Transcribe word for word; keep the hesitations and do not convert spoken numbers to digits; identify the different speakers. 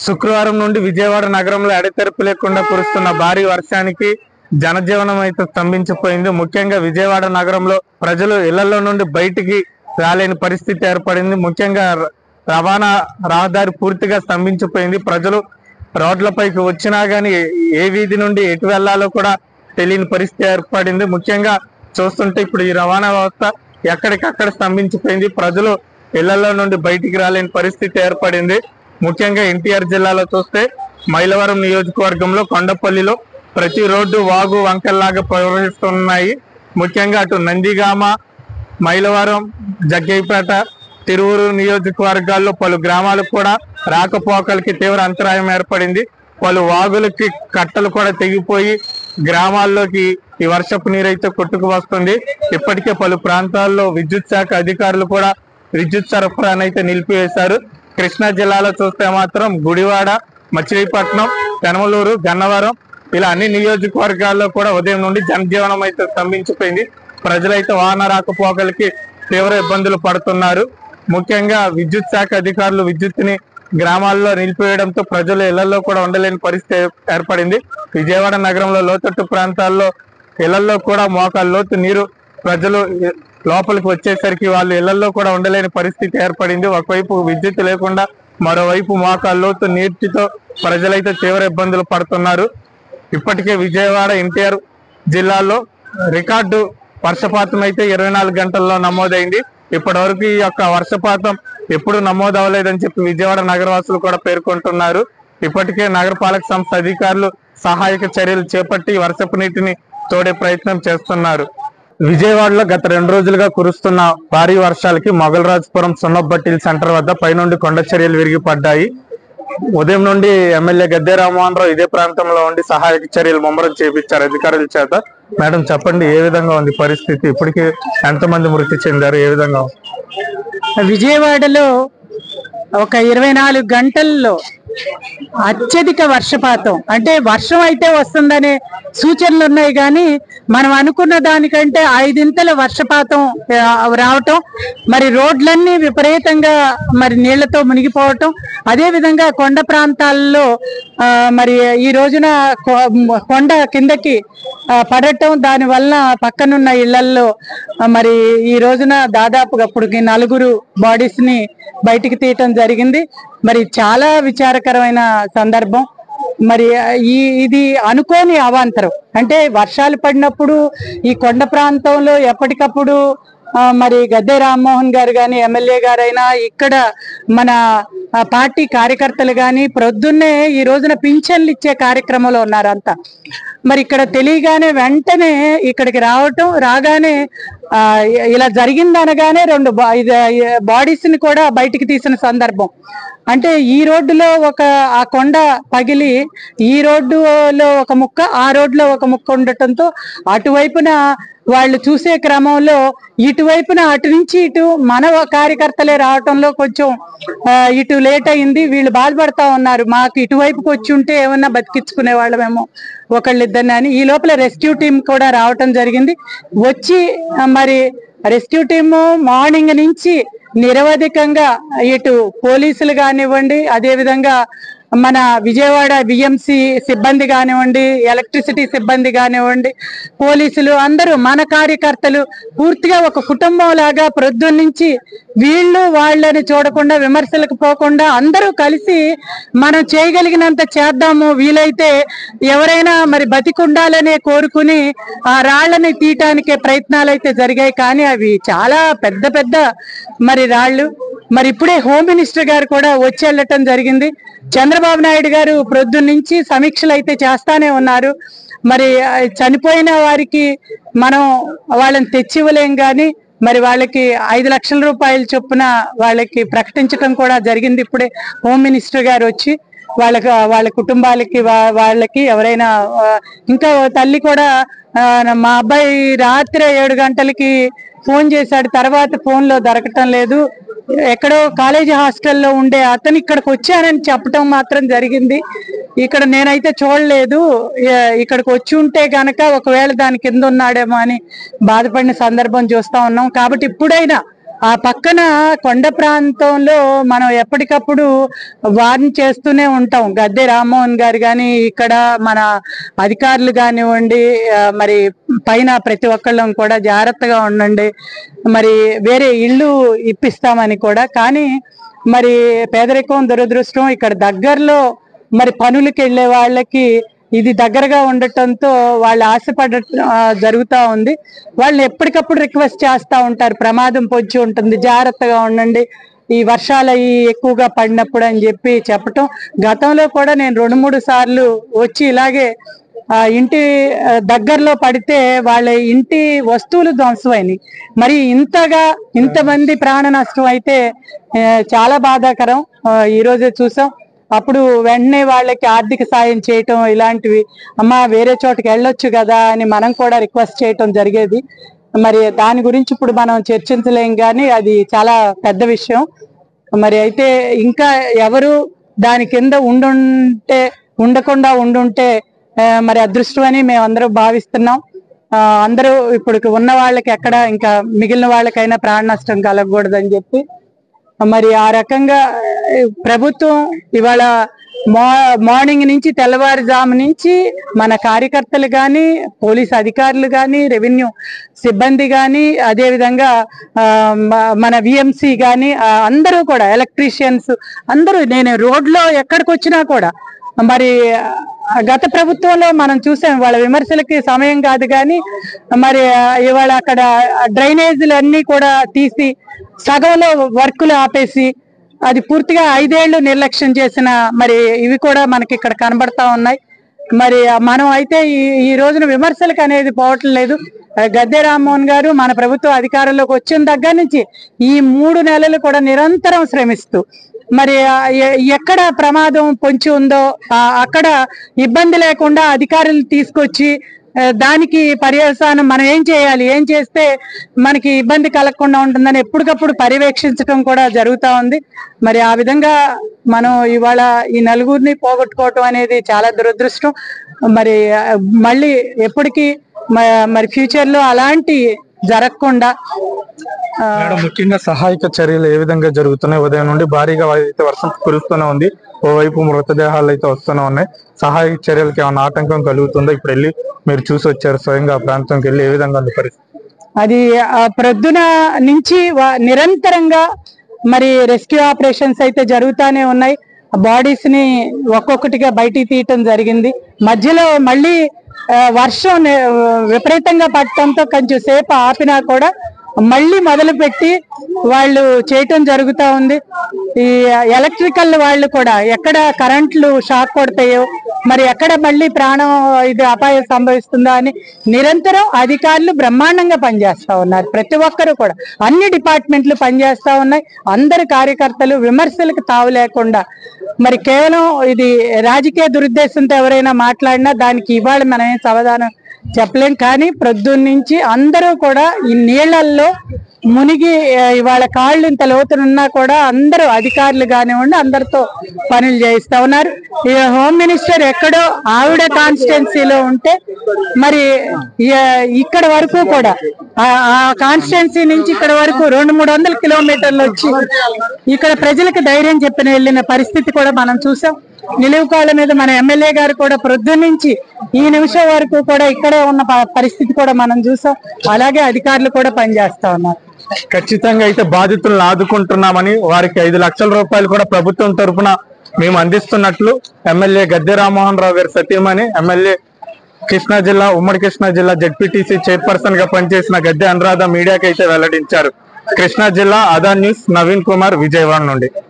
Speaker 1: శుక్రవారం నుండి విజయవాడ నగరంలో ఎడతెరిపి లేకుండా కురుస్తున్న భారీ వర్షానికి జనజీవనం అయితే స్తంభించిపోయింది. ముఖ్యంగా విజయవాడ నగరంలో ప్రజలు ఇళ్లలో నుండి బయటికి రాలేని పరిస్థితి ఏర్పడింది. ముఖ్యంగా రవాణా రహదారి పూర్తిగా స్తంభించిపోయింది. ప్రజలు రోడ్లపైకి వచ్చినా గానీ ఏ వీధి నుండి ఎటు వెళ్లాలో కూడా తెలియని పరిస్థితి ఏర్పడింది. ముఖ్యంగా చూస్తుంటే ఇప్పుడు ఈ రవాణా వ్యవస్థ ఎక్కడికక్కడ స్తంభించిపోయింది. ప్రజలు ఇళ్లలో నుండి బయటికి రాలేని పరిస్థితి ఏర్పడింది. ముఖ్యంగా ఎన్టీఆర్ జిల్లాలో చూస్తే మైలవరం నియోజకవర్గంలో కొండపల్లిలో ప్రతి రోడ్డు వాగు వంకల్లాగా ప్రవహిస్తున్నాయి. ముఖ్యంగా అటు నందిగామ, మైలవరం, జగ్గైపేట, తిరువురు నియోజకవర్గాల్లో పలు గ్రామాలకు కూడా రాకపోకలకి తీవ్ర అంతరాయం ఏర్పడింది. పలు వాగులకి కట్టలు కూడా తెగిపోయి గ్రామాల్లోకి ఈ వర్షపు నీరైతే కొట్టుకు వస్తుంది. ఇప్పటికే పలు ప్రాంతాల్లో విద్యుత్ శాఖ అధికారులు కూడా విద్యుత్ సరఫరానైతే నిలిపివేశారు. కృష్ణా జిల్లాలో చూస్తే మాత్రం గుడివాడ, మచిలీపట్నం, పెనమలూరు, గన్నవరం ఇలా అన్ని నియోజకవర్గాల్లో కూడా ఉదయం నుండి జనజీవనం అయితే స్తంభించిపోయింది. ప్రజలైతే వాహన రాకపోకలకి తీవ్ర ఇబ్బందులు పడుతున్నారు. ముఖ్యంగా విద్యుత్ శాఖ అధికారులు విద్యుత్తుని గ్రామాల్లో నిలిపివేయడంతో ప్రజలు ఇళ్లలో కూడా ఉండలేని పరిస్థితి ఏర్పడింది. విజయవాడ నగరంలో లోతట్టు ప్రాంతాల్లో ఇళ్లలో కూడా మోకాళ్ళ లోతు నీరు ప్రజలు లోపలికి వచ్చేసరికి వాళ్ళు ఇళ్లలో కూడా ఉండలేని పరిస్థితి ఏర్పడింది. ఒకవైపు విద్యుత్ లేకుండా మరోవైపు మోకాళ్ళ లోతు నీటితో ప్రజలైతే తీవ్ర ఇబ్బందులు పడుతున్నారు. ఇప్పటికే విజయవాడ, ఎన్టీఆర్ జిల్లాలో రికార్డు వర్షపాతం అయితే ఇరవై నాలుగు గంటల్లో నమోదైంది. ఇప్పటి వరకు ఈ యొక్క వర్షపాతం ఎప్పుడు నమోదు అవ్వలేదని చెప్పి విజయవాడ నగరవాసులు కూడా పేర్కొంటున్నారు. ఇప్పటికే నగరపాలక సంస్థ అధికారులు సహాయక చర్యలు చేపట్టి వర్షపు నీటిని తోడే ప్రయత్నం చేస్తున్నారు. విజయవాడలో గత రెండు రోజులుగా కురుస్తున్న భారీ వర్షాలకి మొగలరాజపురం సున్నబట్టిల్ సెంటర్ వద్ద పైనుండి కొండ చర్యలు విరిగిపడ్డాయి. ఉదయం నుండి ఎమ్మెల్యే గద్దె రామ్మోహన్ రావు ఇదే ప్రాంతంలో ఉండి సహాయక చర్యలు ముమ్మరం చేపించారు అధికారుల చేత. మేడం చెప్పండి, ఏ విధంగా ఉంది పరిస్థితి? ఇప్పటికీ ఎంతమంది మృతి చెందారు? ఏ విధంగా?
Speaker 2: విజయవాడలో ఒక ఇరవై నాలుగు గంటల్లో అత్యధిక వర్షపాతం, అంటే వర్షం అయితే వస్తుందనే సూచనలు ఉన్నాయి కానీ మనం అనుకున్న దానికంటే ఐదింతల వర్షపాతం రావటం, మరి రోడ్లన్నీ విపరీతంగా మరి నీళ్లతో మునిగిపోవటం, అదే విధంగా కొండ ప్రాంతాల్లో మరి ఈ రోజున కొండ కిందకి పడటం, దాని వల్ల పక్కనున్న ఇళ్లల్లో మరి ఈ రోజున దాదాపుగా అప్పటికి నలుగురు బాడీస్ ని బయటికి తీయటం జరిగింది. మరి చాలా విచారకరమైన సందర్భం. మరి ఈ ఇది అనుకోని అవాంతరం, అంటే వర్షాలు పడినప్పుడు ఈ కొండ ప్రాంతంలో ఎప్పటికప్పుడు మరి గద్దె రామ్మోహన్ గారు కానీ ఎమ్మెల్యే గారైనా ఇక్కడ మన పార్టీ కార్యకర్తలు కానీ ప్రొద్దున్నే ఈ రోజున పింఛన్లు ఇచ్చే కార్యక్రమంలో ఉన్నారంతా. మరి ఇక్కడ తెలియగానే వెంటనే ఇక్కడికి రావటం, రాగానే ఆ ఇలా జరిగిందనగానే రెండు బాడీస్ ని కూడా బయటికి తీసిన సందర్భం. అంటే ఈ రోడ్డులో ఒక ఆ కొండ పగిలి ఈ రోడ్డులో ఒక ముక్క, ఆ రోడ్లో ఒక ముక్క ఉండటంతో అటువైపున వాళ్ళు చూసే క్రమంలో ఇటువైపున అటు నుంచి ఇటు మన కార్యకర్తలే రావటంలో కొంచెం ఇటు లేట్ అయింది. వీళ్ళు బాధపడతా ఉన్నారు, మాకు ఇటువైపుకి వచ్చి ఉంటే ఏమన్నా బతికించుకునే వాళ్ళమేమో ఒకళ్ళిద్దరిని అని. ఈ లోపల రెస్క్యూ టీం కూడా రావటం జరిగింది. వచ్చి మరి రెస్క్యూ టీము మార్నింగ్ నుంచి నిరవధికంగా ఇటు పోలీసులు కానివ్వండి, అదే విధంగా మన విజయవాడ బిఎంసి సిబ్బంది కానివ్వండి, ఎలక్ట్రిసిటీ సిబ్బంది కానివ్వండి, పోలీసులు అందరూ మన కార్యకర్తలు పూర్తిగా ఒక కుటుంబం లాగా ప్రొద్దున్నుంచి వీళ్ళు వాళ్ళని చూడకుండా విమర్శలకు పోకుండా అందరూ కలిసి మనం చేయగలిగినంత చేద్దాము, వీలైతే ఎవరైనా మరి బతికుండాలనే కోరుకుని ఆ రాళ్లని తీయటానికే ప్రయత్నాలు అయితే జరిగాయి. కానీ అవి చాలా పెద్ద పెద్ద మరి రాళ్ళు. మరి ఇప్పుడే హోమ్ మినిస్టర్ గారు కూడా వచ్చి వెళ్ళటం జరిగింది. చంద్రబాబు నాయుడు గారు ప్రొద్దున్నుంచి సమీక్షలు అయితే చేస్తానే ఉన్నారు. మరి చనిపోయిన వారికి మనం వాళ్ళని తెచ్చివ్వలేం కానీ మరి వాళ్ళకి ఐదు లక్షల రూపాయల చొప్పున వాళ్ళకి ప్రకటించడం కూడా జరిగింది. ఇప్పుడే హోమ్ మినిస్టర్ గారు వచ్చి వాళ్ళకి వాళ్ళ కుటుంబాలకి వాళ్ళకి ఎవరైనా, ఇంకా తల్లి కూడా మా అబ్బాయి రాత్రి ఏడు గంటలకి ఫోన్ చేశాడు, తర్వాత ఫోన్ లో దొరకటం లేదు, ఎక్కడో కాలేజీ హాస్టల్లో ఉండే అతను ఇక్కడికి వచ్చానని చెప్పటం మాత్రం జరిగింది. ఇక్కడ నేనైతే చూడలేదు, ఇక్కడికి వచ్చి ఉంటే గనక ఒకవేళ దాని కింద ఉన్నాడేమో అని బాధపడిన సందర్భం చూస్తా ఉన్నాం. కాబట్టి ఇప్పుడైనా ఆ పక్కన కొండ ప్రాంతంలో మనం ఎప్పటికప్పుడు వార్న్ చేస్తూనే ఉంటాం. గద్దె రామ్మోహన్ గారు కానీ, ఇక్కడ మన అధికారులు కానివ్వండి, మరి పైన ప్రతి ఒక్కళ్ళం కూడా జాగ్రత్తగా ఉండండి, మరి వేరే ఇళ్ళు ఇప్పిస్తామని కూడా. కానీ మరి పేదరికం, దురదృష్టం, ఇక్కడ దగ్గరలో మరి పనులకి వెళ్ళే వాళ్ళకి ఇది దగ్గరగా ఉండటంతో వాళ్ళు ఆశపడ జరుగుతూ ఉంది. వాళ్ళు ఎప్పటికప్పుడు రిక్వెస్ట్ చేస్తూ ఉంటారు, ప్రమాదం పొంచి ఉంటుంది, జాగ్రత్తగా ఉండండి ఈ వర్షాలు అవి ఎక్కువగా పడినప్పుడు అని చెప్పి చెప్పటం. గతంలో కూడా నేను రెండు మూడు సార్లు వచ్చి ఇలాగే ఆ ఇంటి దగ్గరలో పడితే వాళ్ళ ఇంటి వస్తువులు ధ్వంసమైనవి. మరి ఇంతగా ఇంతమంది ప్రాణ నష్టం అయితే చాలా బాధాకరం. ఈ రోజే చూసాం. అప్పుడు వెంటనే వాళ్ళకి ఆర్థిక సాయం చేయటం ఇలాంటివి, అమ్మ వేరే చోటకి వెళ్ళొచ్చు కదా అని మనం కూడా రిక్వెస్ట్ చేయటం జరిగేది. మరి దాని గురించి ఇప్పుడు మనం చర్చించలేం, కానీ అది చాలా పెద్ద విషయం. మరి అయితే ఇంకా ఎవరు దాని కింద ఉండుంటే ఉండకుండా ఉండుంటే మరి అదృష్టం అని మేము అందరూ భావిస్తున్నాం. అందరూ ఇప్పుడు ఉన్న వాళ్ళకి ఎక్కడ ఇంకా మిగిలిన వాళ్ళకైనా ప్రాణ నష్టం కలగకూడదని చెప్పి మరి ఆ రకంగా ప్రభుత్వం ఇవాళ మా మార్నింగ్ నుంచి తెల్లవారుజాము నుంచి మన కార్యకర్తలు కానీ, పోలీస్ అధికారులు కానీ, రెవెన్యూ సిబ్బంది కానీ, అదేవిధంగా మన విఎంసి కానీ అందరూ కూడా, ఎలక్ట్రీషియన్స్ అందరూ, నేను రోడ్లో ఎక్కడికి వచ్చినా కూడా మరి గత ప్రభుత్వంలో మనం చూసాం, వాళ్ళ విమర్శలకి సమయం కాదు కానీ మరి ఇవాళ అక్కడ డ్రైనేజీలు అన్ని కూడా తీసి సగంలో వర్కులు ఆపేసి అది పూర్తిగా ఐదేళ్లు నిర్లక్ష్యం చేసిన మరి ఇవి కూడా మనకి ఇక్కడ కనబడతా ఉన్నాయి. మరి మనం అయితే ఈ ఈ రోజున విమర్శలకు అనేది పోవటం లేదు. గద్దె రామ్మోహన్ గారు మన ప్రభుత్వ అధికారంలోకి వచ్చిన దగ్గర నుంచి ఈ మూడు నెలలు కూడా నిరంతరం శ్రమిస్తూ మరి ఎక్కడ ప్రమాదం పొంచి ఉందో అక్కడ ఇబ్బంది లేకుండా అధికారులు తీసుకొచ్చి దానికి పర్యవసానం మనం ఏం చేయాలి, ఏం చేస్తే మనకి ఇబ్బంది కలగకుండా ఉంటుందని ఎప్పటికప్పుడు పర్యవేక్షించడం కూడా జరుగుతూ ఉంది. మరి ఆ విధంగా మనం ఇవాళ ఈ నలుగురిని పోగొట్టుకోవటం అనేది చాలా దురదృష్టం. మరి మళ్ళీ ఎప్పటికీ మరి ఫ్యూచర్ లో అలాంటి జరగకుండా
Speaker 1: ముఖ్యంగా సహాయక చర్యలు ఏ విధంగా జరుగుతున్నాయి? ఉదయం నుండి భారీగా అయితే వర్షం కురుస్తూనే ఉంది, ఓవైపు మృతదేహాలు అయితే వస్తూనే ఉన్నాయి. సహాయక చర్యలకు ఏమైనా ఆటంకం కలుగుతుందో? ఇప్పుడు వెళ్ళి మీరు చూసి వచ్చారు స్వయంగా ఆ ప్రాంతంకి వెళ్ళి, ఏ విధంగా ఉంది పరిస్థితి?
Speaker 2: అది ప్రొద్దున నుంచి నిరంతరంగా మరి రెస్క్యూ ఆపరేషన్స్ అయితే జరుగుతూనే ఉన్నాయి. బాడీస్ ని ఒక్కొక్కటిగా బయటికి తీయటం జరిగింది. మధ్యలో మళ్ళీ వర్షం విపరీతంగా పడటంతో కొంచెం సేపు ఆపినా కూడా మళ్ళీ మొదలు పెట్టి వాళ్ళు చేయటం జరుగుతూ ఉంది. ఈ ఎలక్ట్రికల్ వాళ్ళు కూడా ఎక్కడ కరెంట్లు షాక్ కొడతాయో, మరి ఎక్కడ మళ్ళీ ప్రాణం ఇది అపాయం సంభవిస్తుందో అని నిరంతరం అధికారులు బ్రహ్మాండంగా పనిచేస్తా ఉన్నారు. ప్రతి ఒక్కరు కూడా అన్ని డిపార్ట్మెంట్లు పనిచేస్తా ఉన్నాయి. అందరు కార్యకర్తలు విమర్శలకు తావు లేకుండా, మరి కేవలం ఇది రాజకీయ దురుద్దేశంతో ఎవరైనా మాట్లాడినా దానికి ఇవాళ మనం ఏం సమాధానం చెప్పలేం. కానీ ప్రొద్దున్న నుంచి అందరూ కూడా ఈ నీళ్లల్లో మునిగి ఇవాళ కాళ్ళు ఇంత లోతునున్నా కూడా అందరూ అధికారులు కానివ్వండి అందరితో పనులు చేయిస్తా ఉన్నారు. ఈ హోమ్ మినిస్టర్ ఎక్కడో ఆవిడ కాన్స్టిట్యున్సీలో ఉంటే మరి ఇక్కడ వరకు కూడా ఆ కాన్స్టిట్యున్సీ నుంచి ఇక్కడ వరకు రెండు మూడు వందల కిలోమీటర్లు వచ్చి ఇక్కడ ప్రజలకు ధైర్యం చెప్పిన వెళ్ళిన పరిస్థితి కూడా మనం చూసాం. నిలువు కాళ్ళ మీద మన ఎమ్మెల్యే గారు కూడా ప్రొద్దున నుంచి ఈ నిమిషం వరకు కూడా ఇక్కడే ఉన్న పరిస్థితి కూడా మనం చూసాం. అలాగే అధికారులు కూడా పనిచేస్తా ఉన్నారు.
Speaker 1: ఖచ్చితంగా అయితే బాధితులను ఆదుకుంటున్నామని, వారికి ఐదు లక్షల రూపాయలు కూడా ప్రభుత్వం తరఫున మేము అందిస్తున్నట్లు ఎమ్మెల్యే గద్దె రామ్మోహన్ రావు గారి సతీమణి, ఎమ్మెల్యే కృష్ణా జిల్లా ఉమ్మడి కృష్ణా జిల్లా జెడ్పీటీసీ చైర్పర్సన్ గా పనిచేసిన గద్దె అనురాధ మీడియాకి అయితే వెల్లడించారు. కృష్ణా జిల్లా ఆదా న్యూస్, నవీన్ కుమార్, విజయవాడ నుండి.